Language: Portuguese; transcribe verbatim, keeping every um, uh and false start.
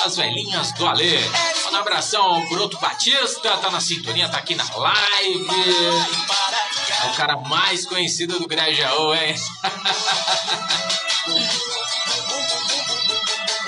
das velhinhas do Alê. Um abração pro Otto Batista, tá na sintonia, tá aqui na live. É o cara mais conhecido do Grajaú, hein?